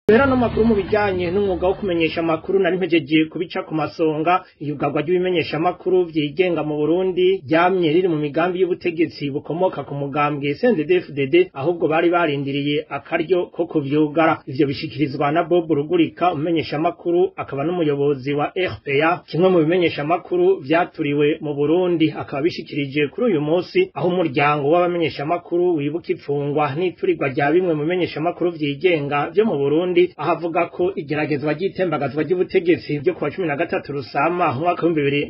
Bera no makuru mu bijanye n'umwuga wo kumenyesha makuru nari mpejeje kubica ku masonga iyugarwa ry'ibimenyesha makuru vyigenga mu Burundi ryamye riri mu migambi y'ubutegetsi bukomoka ku mugambwe CNDD-FDD ahubwo bari barindiriye akaryo ko kuvyugara. Ivyo bishikirizwa na Bob Rugurika umenyesha makuru akaba n'umuyobozi wa RPA, kimwe mu bimenyesha makuru vyaturiwe mu Burundi, akaba bishikirije kuri uyu munsi aho umuryango w'abamenyesha makuru wibuka ifungwa n'iturirwa rya bimwe mu bimenyesha makuru vyigenga vyo mu Burundi, ahavuga ko igeragezwa ry'itembagazwa ry'ubutegetsi byo kuwa 13 Rusama mwaka wa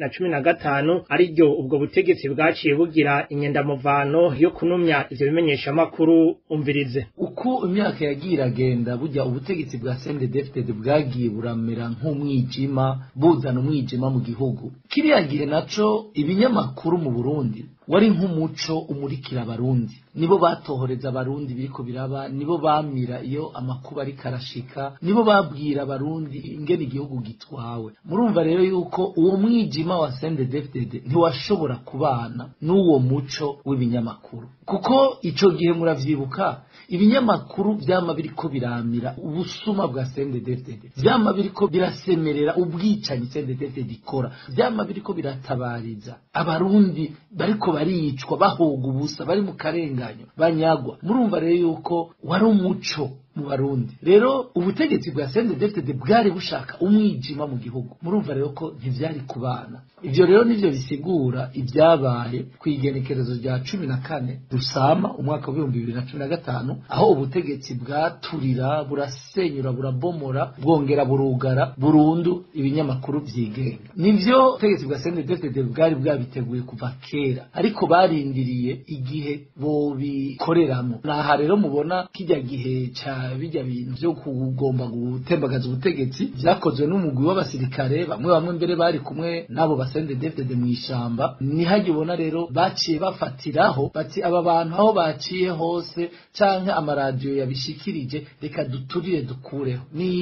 2015 ari ryo ubwo butegetsi bwaciye bugira inyendamuvano yo kunumya ivyo bimenyesha makuru. Umvirize uko imyaka yagira agenda burya ubutegetsi bwa CNDD-FDD bwagiye buramera nk'umwijima, buzana umwijima mu gihugu. Kiriya gihe naco ibinyamakuru mu Burundi wari nk'umuco umurikira abarundi, nibo batohoreza abarundi biriko biraba, nibo bamira iyo amakuba ari karashika, nibo babwira abarundi ingene igihugu gitwawe. Murumva rero yuko uwo mwijima wa CNDD-FDD ntiwashobora kubana n'uwo muco w'ibinyamakuru, kuko ico gihe muravyibuka ibinyamakuru vyama biriko biramira ubusuma bwa CNDD-FDD, vyama biriko birasemerera ubwicanyi CNDD-FDD ikora, vyama biriko biratabariza abarundi bariko baricwa bahoga ubusa, bari mu karenganyo, banyagwa. Murumva rero yuko wari umuco mu Barundi. Rero ubutegetsi bwa CNDD-FDD bwari bushaka umwijima mu gihugu. Murumva rero ko ntivyari kubana. Ivyo rero nivyo bisigura ibyabaye kwigenekerezo rya 14 Rusama umwaka wa 2015, aho ubutegetsi bwaturira burasenyura burabomora bwongera burugara burundu ibinyamakuru vyigenga. Nivyo ubutegetsi bwa CNDD-FDD bwari bwabiteguye kuva kera, ariko barindiriye igihe bobikoreramo. Naha rero mubona kijya gihe ca bijya bintu byo kugomba gutembagaza ubutegetsi vyakozwe n'umugwi w'abasirikare, bamwe mbere bari kumwe nabo CNDD-FDD mu ishamba. Nihagibona rero baciye bafatiraho bati aba bantu aho baciye hose canke amaradiyo yabishikirije reka duturire dukureho.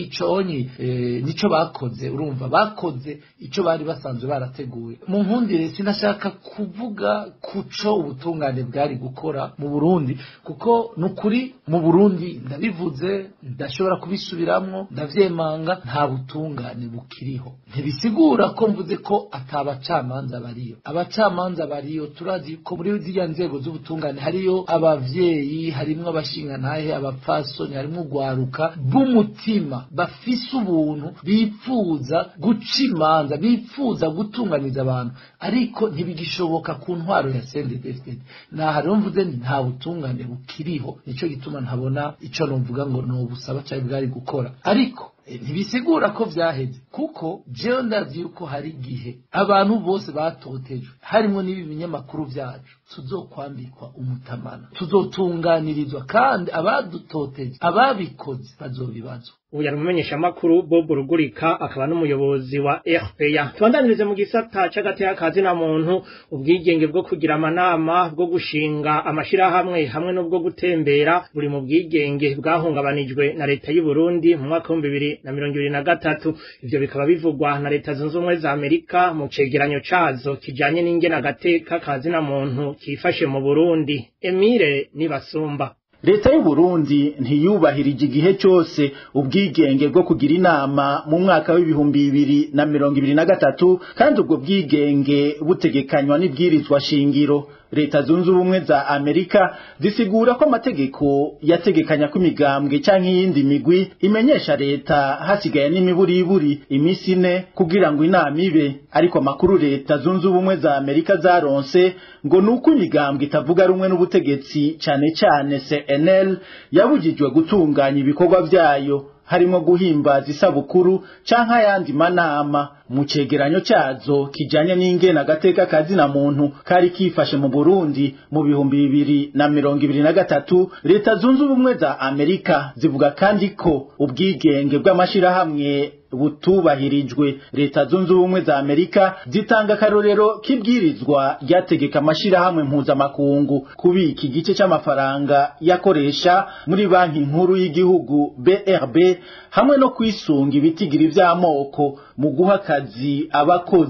Nico bakoze. Urumva bakoze ico bari basanzwe barateguye. Mu nkundire sinashaka kuvuga kuco ubutungane bwari gukora mu Burundi, kuko nukuri mu Burundi ndabivuze, ndashobora kubisubiramwo, ndavyemanga, nta butungane bukiriho. Ntibisigura ko mvuze ko atabacamanza bariyo. Abacamanza bariyo, turazi ko muri ziriya nzego z'ubutungane hariyo abavyeyi, harimwo abashingantahe, abapfasoni, harimwo ugwaruka b'umutima bafise ubuntu, bipfuza guca imanza, bipfuza gutunganiza abantu, ariko ntibigishoboka ku ntwaro ya CNDD-FDD. Naha rero mvuze nta butungane bukiriho, nico gituma ntabona ico novuga ngo no busaba cyari bwari gukora. Ariko ntibisigura ko vyaheze, kuko jewe ndazi yuko hari igihe abantu bose batotejwe, harimo n'ibi binyamakuru vyacu, tuzokwambikwa umutamana, tuzotunganirizwa, kandi abadutoteje ababikoze bazobibazwa. Ubu yari umumenyesha makuru Bob Rugurika akaba n'umuyobozi wa RPA. Tubandanirize mu gisata c'agateka kazina muntu, ubwigenge bwo kugira amanama, bwo gushinga amashirahamwe hamwe n'ubwo gutembera buri mu bwigenge bwahungabanijwe na leta y'u Burundi mu mwaka wa 2023. Ivyo bikaba bivugwa na leta zunze ubumwe za Amerika mu cegeranyo cazo kijanye n'ingene agateka kazina muntu kifashe mu Burundi. Emile Nibasumba. Leta y'u Burundi ntiyubahirije igihe cyose ubwigenge bwo kugira inama mu mwaka w'ibihumbi 2023, kandi ubwo bwigenge butegekanywa n'ibwirizwa shingiro. Leta zunze ubumwe za Amerika zisigura ko amategeko yategekanya ko imigambwe canke iyindi migwi imenyesha leta hasigaye n'imiburiburi imisi 4 kugira ngo inama ibe, ariko amakuru leta zunze ubumwe za Amerika zaronse ngo nuko imigambwe itavuga rumwe n'ubutegetsi cane CNL yabujijwe gutunganya ibikorwa vyayo, harimo guhimbaza isabukuru canke ayandi manama. Mu cegeranyo cazo kijanye n'ingene agateka kazina muntu kari kifashe mu Burundi mu bihumbi 2023, leta zunze ubumwe za Amerika zivuga kandi ko ubwigenge bw'amashirahamwe butubahirijwe. Leta zunze ubumwe za Amerika zitanga karorero k'ibwirizwa ryategeka amashirahamwe mpuzamakungu kubika igice c'amafaranga yakoresha muri banki nkuru y'igihugu BRB, hamwe no kwisunga ibitigiri vy'amoko mu guha akazi abakozi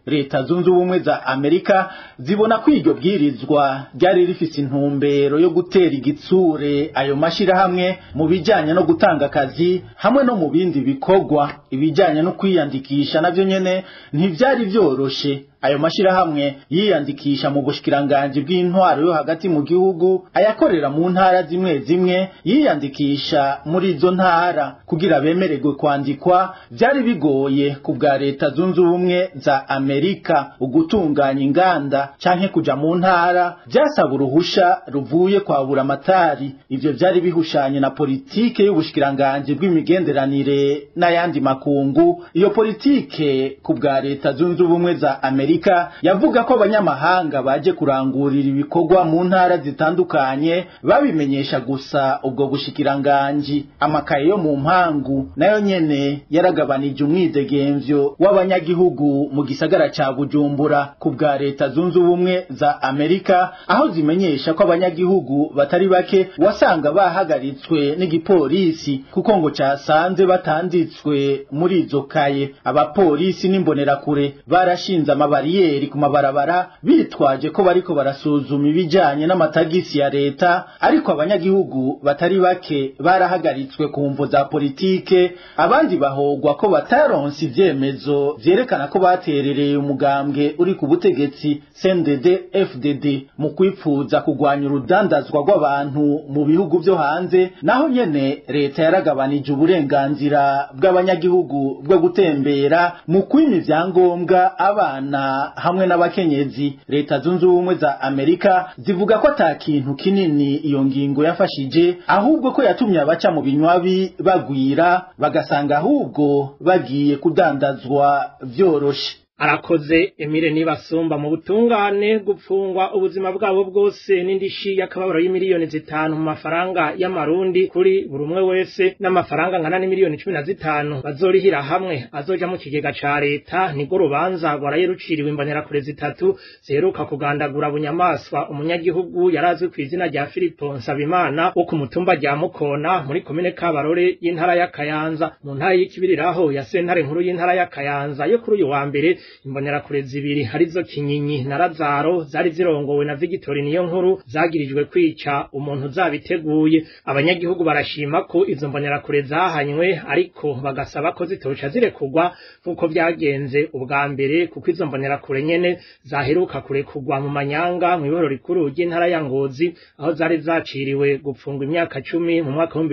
leta zunze ubumwe za Amerika zibona ko iryo bwirizwa ryari rifise intumbero yo gutera igitsure ayo mashirahamwe mu bijanye no gutanga akazi hamwe no mu bindi bikorwa. Ibijanye no kwiyandikisha navyo nyene ntivyari vyoroshe. Ayo mashirahamwe yiyandikisha mu bushikiranganje bw'intwaro yo hagati mu gihugu, ayakorera mu ntara zimwe zimwe yiyandikisha muri izo ntara. Kugira bemererwe kwandikwa vyari bigoye ku bwa leta zunze ubumwe za Amerika. Ugutunganya inganda canke kuja mu ntara vyasaba uruhusha ruvuye kwa buramatari. Ivyo vyari bihushanye na politike y'ubushikiranganje bw'imigenderanire n'ayandi makungu. Iyo politike ku bwa leta zunze ubumwe za Amerika yavuga ko abanyamahanga baje kurangurira ibikorwa mu ntara zitandukanye babimenyesha gusa ubwo bushikiranganje. Amakaye yo mu mpangu nayo nyene yaragabanije umwidegemvyo w'abanyagihugu mu gisagara ca Bujumbura ku bwa leta zunze ubumwe za Amerika, aho zimenyesha ko abanyagihugu batari bake wasanga bahagaritswe n'igipolisi kuko ngo casanze batanditswe muri izo kaye. Abapolisi n'imbonerakure barashinze bariyeri ku mabarabara bitwaje ko bariko barasuzuma ibijanye n'amatagisi ya leta, ariko abanyagihugu batari bake barahagaritswe ku mvo za politike. Abandi bahogwa ko bataronse ivyemezo vyerekana ko baterereye umugambwe uri ku butegetsi CNDD FDD mu kwipfuza kugwanya urudandazwa rw'abantu mu bihugu vyo hanze. Naho nyene leta yaragabanije uburenganzira bw'abanyagihugu bwo gutembera mu kwima ivyangombwa abana hamwe n'abakenyezi. Leta zunze ubumwe za Amerika zivuga ko ata kintu kinini iyo ngingo yafashije, ahubwo ko yatumye abaca mu binywabi bagwira bagasanga ahubwo bagiye kudandazwa vyoroshe. Arakoze Emile Nibasumba. Mu butungane gupfungwa ubuzima bwabo bwose n'indishi y'akababaro y'imiliyoni 5 mu mafaranga y'amarundi kuri buri umwe wese, n'amafaranga ngana n'imiliyoni 15 bazorihira hamwe azoja mu kigega ca leta. Nigo rubanza rwaraye ruciriwe imbonerakure 3 ziheruka kugandagura bunyamaswa umunyagihugu yarazwi ku izina rya Filipo Nsabimana wo ku mutumba rya Mukona muri komine Kabarore y'intara ya Kayanza, mu ntara y'ikibiriraho ya sentare nkuru y'intara ya Kayanza. Yo kuri uyu wa mbere imbonerakure zibiri harizo Kinyinyi na Razaro zari zirongowe na Victory niyo nkuru zagirijwe kwica umuntu zabiteguye. Abanyagihugu barashima ko izo mbonerakure zahanywe, ariko bagasaba ko zitoca zirekugwa kuko byagenze ubwa mbere, kuko izo mbonerakure nyene zaheruka kurekugwa mu manyanga mu iboro rikuru ry'intara ya Ngozi, aho zari zaciriwe gupfungwa imyaka 10 mu mwaka wa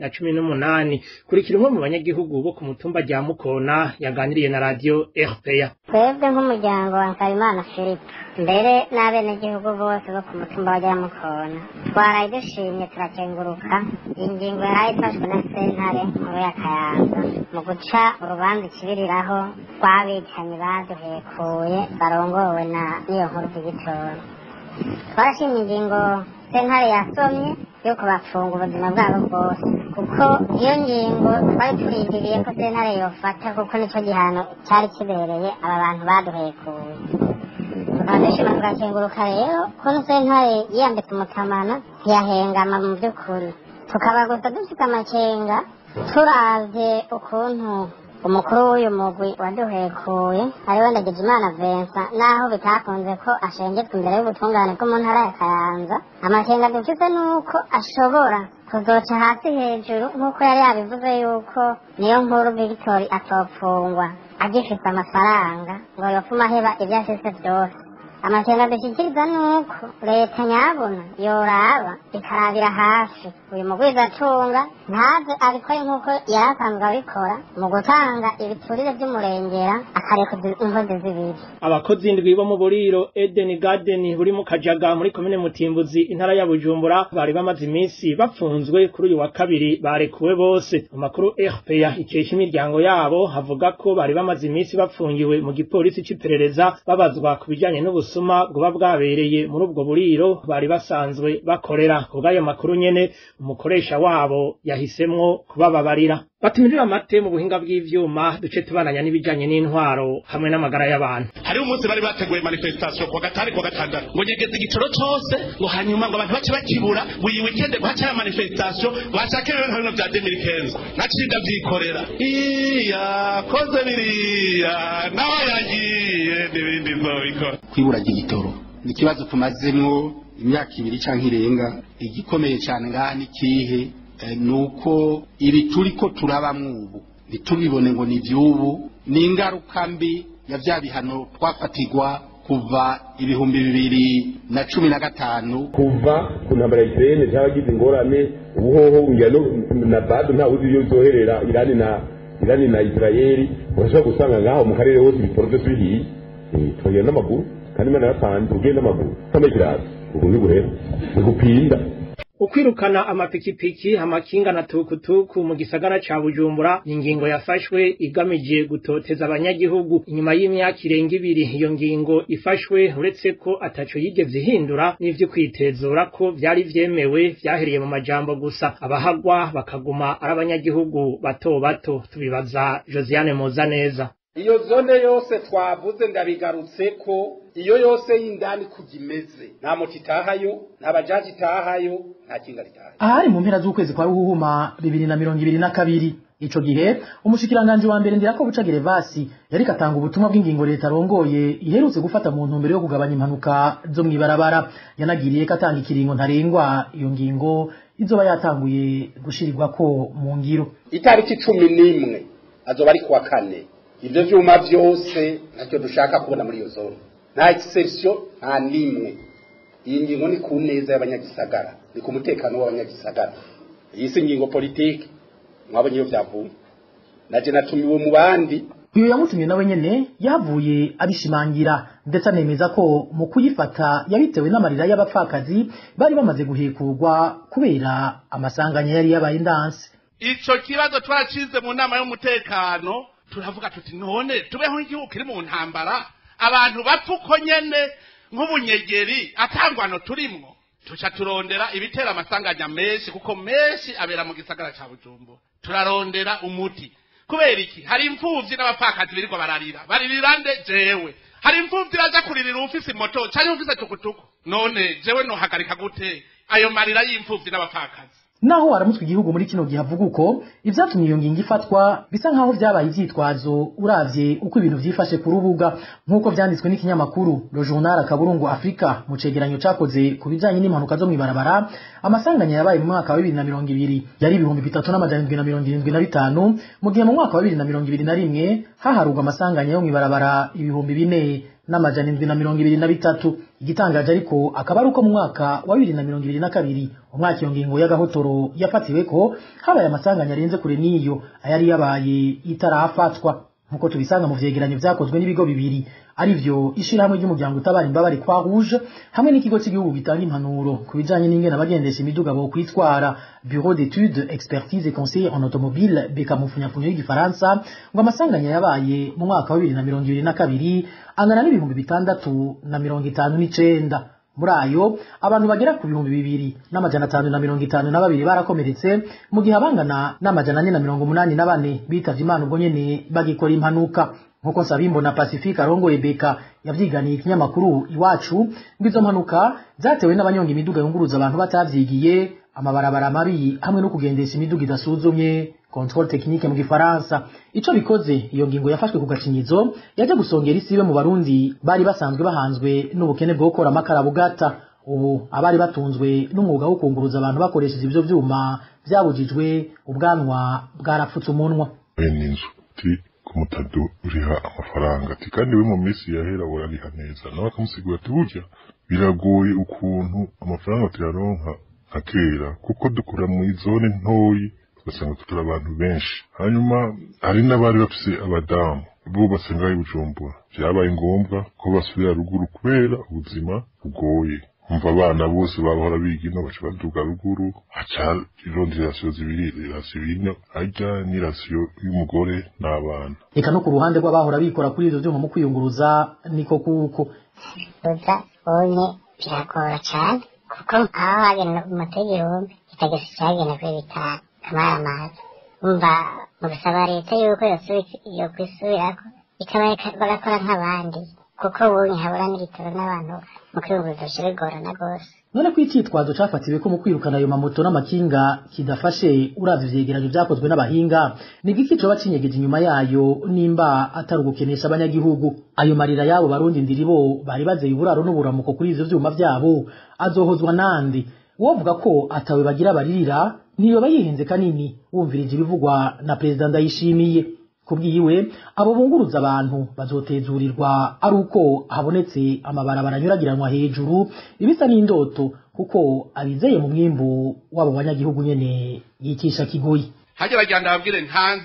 2018. Kurikira umwe mu banyagihugu bo ku mutumba rya Mukona yaganiriye na radio RPA. Twebwe nk'umuryango wa Nsabimana Philippe mbere n'abenegihugu bose bo ku mutumba wa Mukona twaraye dushimye turakenguruka ingingo yarayifashwe na sentare nkuru ya Kayanza mu guca urubanza ikibiriraho rw'abicanyi baduhekuye barongowe na niyo nkuru Victory. Twarashimye ingingo sentare yasomye yo kubafunga ubuzima bwabo bwose, kuko iyo ngingo twari turindiriye ko sentare yofata, kuko nico gihano cyari kibereye aba bantu baduhekuye. Tukabishima tugakenguruka rero ko sentare yiyambitse umutamana ntiyahengama mu by'ukuri. Tukaba gusa dufite amakenga turavye ukuntu umukuru w'uyu mugwi waduhekuye ariwe Ndagijimana Vincent, naho bitakunze ko ashengetswe imbere y'ubutungane bwo mu ntara ya Kayanza. Amakenga dufite nuko ashobora kuzoca hasi hejuru, nk'uko yari yabivuze yuko niyo nkuru Victory atopfungwa agifite amafaranga ngo yofuma heba ibyo afise byose. Amakenga dushyikiriza nuko leta nyabona yoraba ikarabira hafi uyu mugwizatunga ntaze abikore nk'uko yarasanzwe abikora mu gutanga ibiturire by'umurengera akareka inkozi zibiri. Abakozi indwi bo mu buriro Eden Garden buri mu Kajaga muri komine Mutimbuzi intara ya Bujumbura bari bamaze iminsi bafunzwe. Kuri uyu wa kabiri barekuwe bose. Amakuru RPA ikesha imiryango yabo havuga ko bari bamaze iminsi bafungiwe mu gipolisi c'iperereza babazwa ku bijanye n'ubusuma bwoba bwabereye muri ubwo buriro bari basanzwe bakorera. Kubw'ayo makuru nyene umukoresha wabo yahisemwo kubababarira. Batumirira amate mu buhinga bw'ivyuma duce tubananya n'ibijanye n'intwaro hamwe n'amagara y'abantu. Hari umunsi bari bateguye manifestation kwa gatari kwa gatandatu ngo nyegeze igitoro cyose ngo hanyuma ngo abantu bace bakibura buri weekend bacha manifestation bashake ibintu bya 2015 nacinda byikorera iya koze biriya nawe yagiye n'ibindi nzobikora. Kwibura ry'igitoro ni ikibazo tumazemwo imyaka 2 canke irenga. Igikomeye cyane ngaha ni kihe nuko ibi turiko turabamwo ubu ntitubibone ngo ni vy'ubu, ni ingaruka mbi ya vya bihano twafatirwa kuva 2015 kuva ku ntambara ya Ukraine cyabagize ingorane ubuhoho ngano na bado nta uzi yo zoherera Irani na Israeli urashobora gusanga ngaho mu karere hose ibikorwa bihiye twagiye n'amaguru kandi mana yapanze ugenda n'amaguru kamejirasi ubu niguhera gupinda. Ukwirukana amapikipiki amakinga na tukutuku mu gisagara ca Bujumbura ni ingingo yafashwe igamije gutoteza abanyagihugu. Inyuma y'imyaka irenga 2 iyo ngingo ifashwe, uretse ko ataco yigeze ihindura n'ivyo kwitezura ko vyari vyemewe vyahereye mu majambo gusa, abahagwa bakaguma ari abanyagihugu bato bato. Tubibaza Josiane Muzaneza. Iyo zone yose twavuze ndabigarutse ko iyo yose y'indani kugimeze nta moto itahayo, nta bajaji itahayo, nta kinga ritahayo. Ahari mu mpera z'ukwezi kwa Ruhuhuma 2022 ico gihe umushikiranganje wa mbere Ndirako Buca Gervasi yari katanga ubutumwa bw'ingingo leta rongoye iherutse gufata mu ntumbero yo kugabanya impanuka zo mwibarabara. Yanagiriye katanga ikiringo ntarengwa iyo ngingo izoba yatanguye gushirirwa ko mu ngiro. Itariki 11 azoba ari kuwa 4. Ibyo vyuma byose ntacyo dushaka kubona muri iyo zone, nta exception nta nimwe. Iyi ngingo ni ku neza y'abanyagisagara, ni ku mutekano w'abanyagisagara. Iyi si ngingo politike mwabonye iyo byavuye, naje natumiwe mu bandi. Uyu yamutumye nawe nyene yavuye abishimangira ndetse anemeza ko mu kuyifata yabitewe n'amarira y'abapfakazi bari bamaze guhekurwa kubera amasanganya yari yabaye ndanse. Ico kibazo twacize mu nama y'umutekano, turavuga tuti none tubeho igihugu kiri mu ntambara, abantu bapfuko nyene nk'ubunyegeri atangwano turimwo, tuca turondera ibitera amasanganya menshi kuko menshi abera mu gisagara ca Bujumbura. Turarondera umuti. Kubera iki? Hari imfuvyi n'abapfakazi birirwa baririra nde jewe. Hari imfuvyi raja kuririra ufise moto canke ufise tukutuku. None jewe no hagarika gute ayo marira y'imfuvyi n'abapfakazi? Naho waramutse igihugu muri kino gihe avuga uko ivyatumye iyo ngingo ifatwa bisa nkaho vyabaye ivyitwazo uravye uko ibintu vyifashe ku rubuga nkuko vyanditswe n'ikinyamakuru Le Journal Akaburungu Afrika mu cegeranyo cakoze ku bijanye n'impanuka zo mwibarabara. Amasanganya yabaye mu mwaka wa 2020 yari 3775 mu gihe mu mwaka wa 2021 haharurwa amasanganya yo mwibarabara 4723. Igitangaje ariko akaba ari uko mu mwaka wa 2022 umwaka iyo ngingo y'agahotoro yafatiwe ko habaye amasanganya arenze kure n'iyo ayari yabaye itarafatwa, nkuko tubisanga mu vyegeranyo vyakozwe n'ibigo bibiri arivyo ishirahamwe ry'umuryango utabara imbabare kwa Rouge hamwe n'ikigo cy'igihugu gitanga impanuro ku bijanye n'ingene abagendesha imiduga bo kwitwara Bureau d'études expertise et conseil en automobile bekamufunyafunyo y'igifaransa. Ngo amasanganya yabaye mu mwaka wa 2022 angana n'659. Muri ayo abantu bagera ku 2552 barakomeretse mu gihe abangana n'484 bitavye Imana ubwo nyene bagikora impanuka. Nkuko Sabimbona Pacifique arongoye Beka yavyiganiye ikinyamakuru Iwacu, ngizo mpanuka zatewe n'abanyonga imiduga yunguruza abantu batavyigiye, amabarabara mabi hamwe no kugendesha imiduga idasuzumye, contrôle technique mu gifaransa. Ico bikoze iyo ngingo yafashwe ku gacinyizo yaje gusongera isibe mu Barundi bari basanzwe bahanzwe n'ubukene bwo gukora amakara bugata. Ubu abari batunzwe n'umwuga wo kunguruza abantu bakoresheje ivyo vyuma byabujijwe, ubwanwa bwarapfutse umunwa. N'inzu kumutado uriha amafaranga ati kandi we mu minsi yahera warariha neza, nawe akamusigura ati burya biragoye ukuntu amafaranga tuyaronka akera kuko dukora mu zone ntoyi ugasanga tutura abantu benshi. Hanyuma hari n'abari bafise abadamu bo basenga i Bujumbura, vyabaye ngombwa ko basubira ruguru kubera ubuzima bugoye. Umva abana bose bahora bigino baca baduga ruguru, haca irondera rasiyo zibiri, rasiyo ino ajya ni rasiyo y'umugore n'abana. Eka no ku ruhande rw'abahora bikora kuri ivyo vyuma mu kwiyunguruza niko kuko uza onye birakora cyane kuko aho hagenda moto y'igihumbi kitageze cyagenda kuri bitanu kamara amazi. Umva mu gusaba leta yuko yo kwisubirako ikabareka bagakora nk'abandi kuko ubunye habura n'igitoro n'abantu mu kwiyunguruza bigorana rwose. none ko icitwazo cafatiwe ko mu kwirukana ayo mamoto n'amakinga kidafashe uravye ivyegeranyo vyakozwe n'abahinga ni giki coba cinyegeje inyuma yayo nimba atari ugukenesha abanyagihugu ayo marira yabo barundi ndiribo bari bazeye uburaro n'uburamuko kuri ivyo vyuma vyabo azohozwa nandi wovuga ko atawe bagira baririra niyoba yihenze kanini wumvirije ibivugwa na Perezida Ndayishimiye kubwiwe abo bunguruza abantu bazotezurirwa ari uko habonetse amabarabara anyuragiranwa hejuru ibisa n'indoto kuko abizeye mu mwimbu wabo banyagihugu nyene yikisha kigoyi hajya bagenda babwire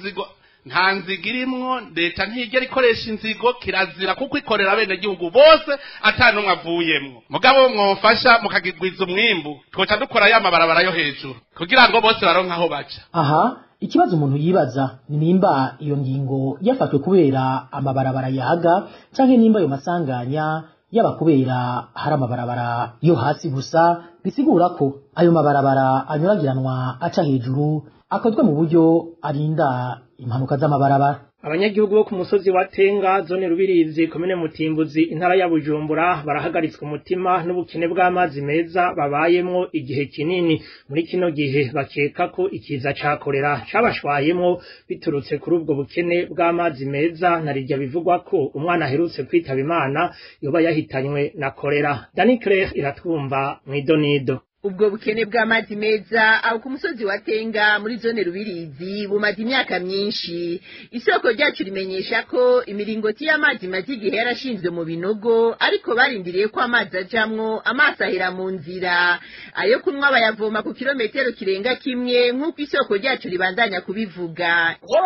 nta nzigo irimwo leta ntigera ikoresha inzigo kirazira kuko ikorera bene gihugu bose atanumwe avuyemwo mugabo mwofasha mukagigwiza umwimbu twoca dukora ya mabarabara yo hejuru kugira ngo bose baronke aho baca aha ikibazo umuntu yibaza ni nimba iyo ngingo yafatwe kubera amabarabara yahaga canke nimba ayo masanganya yaba kubera hari amabarabara yo hasi gusa bisigura ko ayo mabarabara anyuragiranwa aca hejuru akozwe mu buryo arinda impanuka z'amabarabara abanyagihugu bo ku musozi wa Tenga zone Rubirizi komine Mutimbuzi intara ya Bujumbura barahagaritswe umutima n'ubukene bw'amazi meza babayemwo igihe kinini muri kino gihe bakeka ko ikiza cakorera cabashwayemwo biturutse kuri ubwo bukene bw'amazi meza narijya bivugwa ko umwana aherutse kwitaba Imana yoba yahitanywe na kolera. Dani Claire iratwumva mwidonido. Ubwo bukene bw'amazi meza aho ku musozi wa Tenga muri zone Rubirizi bumaze imyaka myinshi. Isoko ryacu rimenyesha ko imiringoti y'amazi maze igihe yarashinzwe mu binogo ariko barindiriye ko amazi ajamwo amazi ahera mu nzira. Ayo kunywa bayavoma ku kilometero kirenga kimwe nk'uko isoko ryacu ribandanya kubivuga. Jewe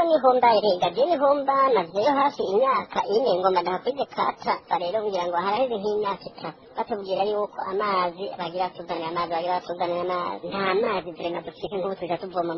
ni homba nazeyo hafi imyaka ine ngoma ndahakwize kata rero kugira ngo haraheze nk'imyaka itatu batubwira yuko amazi bagira tuzanira amazi nta mazi turema dufite nk'ubu tuja tuvoma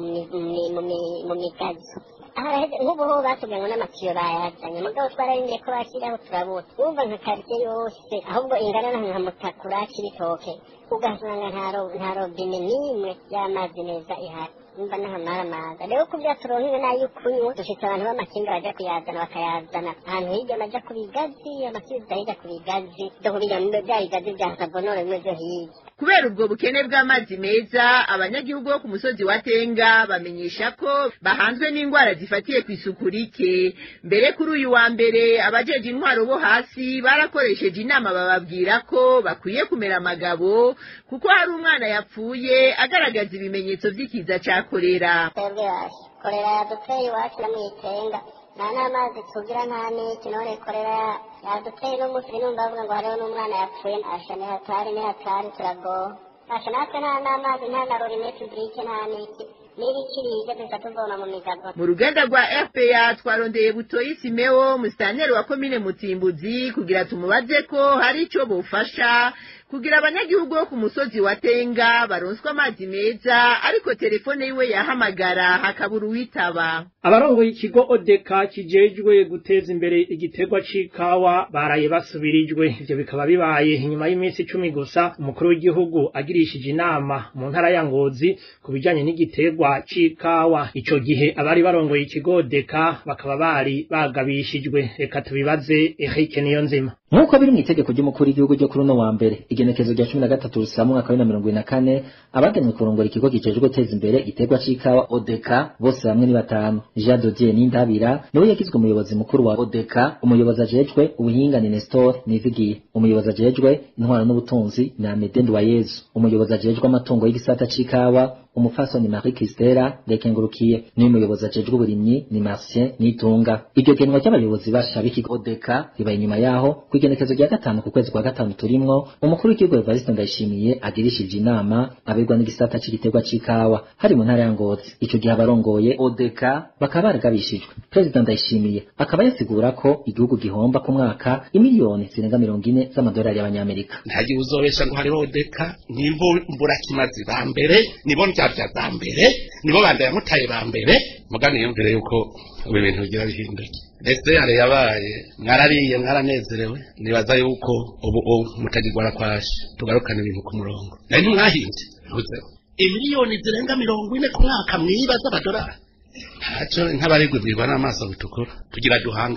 mu migazi nk'ubu ho batubwiye ngo n'amatiyo bayazanye mugabo twararindiriye ko bashyiraho turabona wumva nka quartier yose ahubwo ingana nka Mutakura Kibitoke ugasanga nta robine n'imwe y'amazi meza ihari nimba nahamara amazi rero kubya turonke nayo kunywa dushitse abantu b'amakinga baja kuyazana bakayazana ahantu hirya baja ku bigazi amakiza hirya ku bigazi dohurira mu bya bigazi bya Sabonore mwe byo hirya. Kubera ubwo bukene bw'amazi meza abanyagihugu bo ku musozi wa Tenga bamenyesha ko bahanzwe n'indwara zifatiye ku isuku rike. Mbere kuri uyu wa mbere abajeje intwaro bo hasi barakoresheje inama bababwira ko bakwiye kumera amagabo kuko hari umwana yapfuye agaragaza ibimenyetso by'ikiza ca kolera. Kolera yaduteye iwacu na mwitenga nta n'amazi tugira nta n'iki none kolera yaduteye n'umunsi numva bavuga ngo hariho n'umwana yapfuye asha ni hatari turagoha asha natwe nta n'amazi nta na robine publique nta n'iki n'ibikirije dusa tuvoma mu migago. Mu ruganda rwa RPA twarondeye Butoyi Simeo musitanteri wa komine Mutimbuzi kugira tumubaze ko hari ico bofasha kugira abanyagihugu bo ku musozi wa Tenga baronswa amazi meza ariko telefone yiwe yahamagara hakabura uwitaba. Abarongoye ikigo Odeka kijejwe guteza imbere igiterwa c'ikawa baraye basubirijwe. Ivyo bikaba bibaye inyuma y'iminsi 10 gusa umukuru w'igihugu agirishije inama mu ntara ya Ngozi kubijanye n'igiterwa c'ikawa. Ico gihe abari barongoye ikigo Odeka bakaba bari bagabishijwe. Reka tubibaze Eric Niyonzima. Nkuko biri mu itegeko ry'umukuru w'igihugu ryo kuri no wa mbere igenekezo rya 13 rusamu mwaka wa 2024 abagenwe kurongora ikigo gicejwe guteza imbere igiterwa c'ikawa Odeka bose hamwe ni batanu. Jean Dodier Nindabira niwe yagizwe umuyobozi mukuru wa Odeka, umuyobozi ajejwe ubuhinga ni Nestor Nivigiye, umuyobozi ajejwe intwaro n'ubutunzi ni Amedende wa Yezu, umuyobozi ajejwe amatungo y'igisata c'ikawa umufasoni Marie Christela Rekengurukiye, ni umuyobozi ajejwe uburimyi ni Marcien Nitunga. Iryo genwa cy'abayobozi bashabiki Odeka riba inyuma yaho kwigenekezo rya 5 ku kwezi kwa 5 turimwo umukuru w'ikigo Evariste Ndayishimiye agirishije inama abegwa n'igisata c'igiterwa c'ikawa hari mu ntara ya Ngozi. Ico gihe abarongoye Odeka bakaba baragabishijwe. President Ndayishimiye akaba yasigura ko igihugu gihomba ku mwaka imiliyoni zirenga 40 z'amadolari y'abanyamerika. Ntagiye uzobesha ngo hari Odeka nimbumbura kimazi ba mbere nibo bya za mbere nibo bande yamutaye ba mbere mugani yumvire yuko ubu bintu bigira bihinduke. Ese yare yabaye mwarariye mwaranezerewe nibaza yuko ubu mutagirwara kwashi tugarukana ibintu ku murongo. Nari mwahinze ruze imiliyoni zirenga 40 ku mwaka mwibaza badolari. Hacho nkabaregwe bwirwa n'amaso bitukura tugira duhangana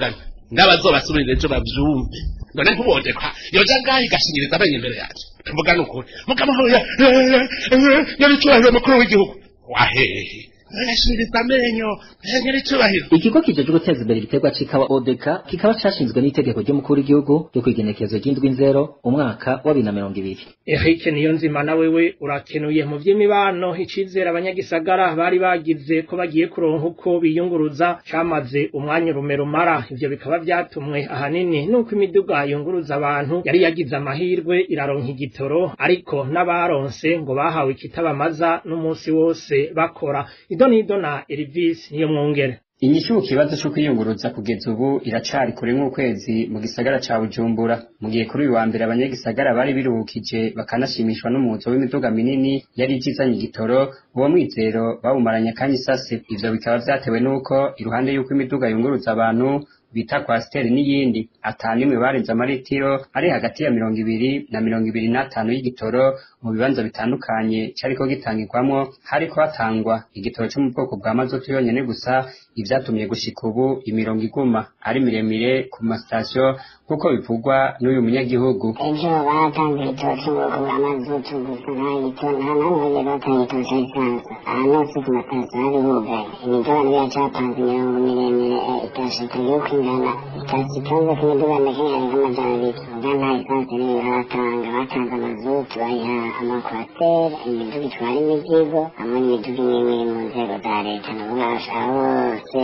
n'abazobasubirira ejo bavyumve none nkubodekwa yoja ngaho igashingiriza amenye imbere yacu tuvugana ukuri mukamahoro yari mukuru w'igihugu wahehe ashiriza amenyo nyiri cyubahiro. Ikigo kijejwe guteza imbere ibiterwa c'ikawa ODK kikaba cashinzwe n'itegeko ry'umukuru w'igihugu ryo kwigenekezo ry'indwi-nzero umwaka wa 2020. Eric Niyonzima na wewe urakenuye mu vy'imibano icizera abanyagisagara bari bagize ko bagiye kuronka uko biyunguruza camaze umwanya rumera ivyo bikaba vyatumwe ahanini nuko imiduga yunguruza abantu yari yagize amahirwe iraronka igitoro ariko n'abaronse ngo bahawe ikitabamaza n'umunsi wose bakora. Idona Elvis niyo mwongere. Inyishu ku kibazo cyo kwiyunguruza kugeza ubu iracari kure nk'ukwezi mu gisagara ca Bujumbura. Mu gihe kuri uyu wa mbere abanyagisagara bari biruhukije bakanashimishwa n'umuzo w'imiduga minini yari icizanye igitoro, uwo mwizero bawumaranya kandi isase. Ivyo bikaba vyatewe nuko iruhande y'uko imiduga yunguruza abantu bita kwasiteri n'iyindi atanimwe barenze amaritiro ari hagati ya 20 na 25 y'igitoro mu bibanza bitandukanye cariko gitangirwamwo hariko hatangwa igitoro cyo mu bwoko bwa mazutu yonyene gusa. Ivyatumye gushika ubu imirongo iguma ari miremire ku mastation kuko bivugwa n'uyu munyagihugu. Ejo baratanga igitoro cyo mu bwoko bwa mazutu gusa nta namwe batanga igitoro cy'isanzwe ahantu hose ku mastation hari hugaye imigabane yacapanze imirongo miremire itashika yuko ingana itazitonze ku miduga ndakenya ari nk'amajana abiri uga nta isanzwe niyo baratanga amazutu bayiha amakwasiteri imiduga itwara imizigo hamwe n'imiduga imwe iri mu nzego za leta n'ububasha hose.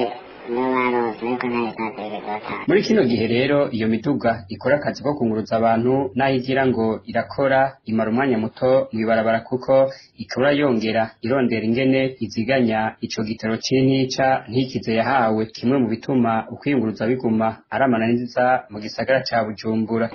Muri kino gihe rero iyo miduga ikora akazi ko kunguruza abantu naho igira ngo irakora imara umwanya muto mwibarabara kuko ikora yongera irondera ingene iziganya ico gitoro c'intica ntikize yahawe. Kimwe mu bituma ukwiyunguruza biguma aramana nziza mu gisagara ca Bujumbura.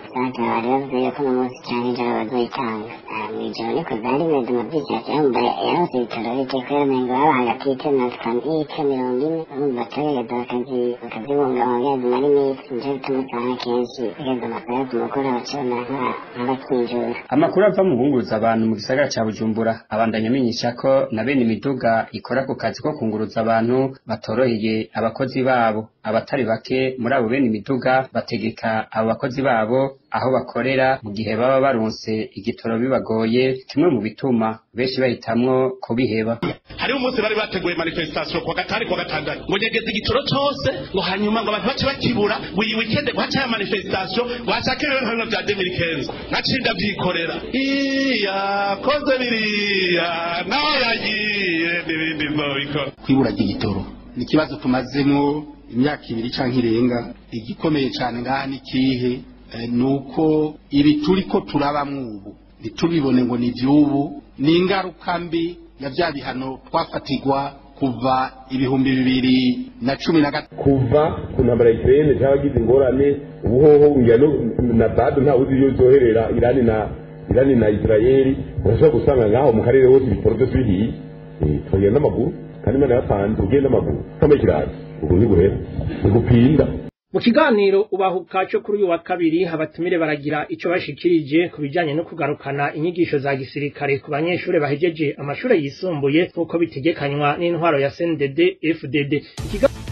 Amakuru ava mu bunguruza abantu mu gisagara ca Bujumbura abandanya amenyesha ko na bene imiduga ikora ku kazi ko kunguruza abantu batoroheye abakozi babo. Abatari bake muri abo bene imiduga bategeka abo bakozi babo aho bakorera mu gihe baba baronse igitoro bibagoye, kimwe mu bituma benshi bahitamwo kubiheba. Hari umunsi bari bateguye manifestation kwa gatari kwa gatandatu ngo nyegeze igitoro cyose ngo hanyuma ngo abantu bace bakibura buri weekend kwacha ya manifestation washakire hano bya 2015 nacinda byikorera iya koze biriya nawe yagiye n'ibindi mbiko. Kwibura igitoro ni kibazo tumazemo imyaka 2 canke irenga. Igikomeye cyane ngani kihe nuko ibi turiko turabamwe ubu ntitubibone ngo ni vyubu ni ingaruka mbi ya bya bihano twafatigwa kuva 2013 kuva ku ntambara y'Ukraine cyabagize ingorane ubuhoho ngano na bado nta uzi yo zoherera Irani na Israeli urashobora gusanga ngaho mu karere hose ibikorwa biri tugenda n'amaguru kandi mana yapanze ugenda n'amaguru kama ikirazi ubwo ni guhera gupinda. Mu kiganiro ubahuka cyo kuri uyu wa kabiri abatumire baragira ico bashikirije kubijanye no kugarukana inyigisho za gisirikare ku banyeshure bahejeje amashure yisumbuye uko bitegekanywa n'intwaro ya CNDD-FDD.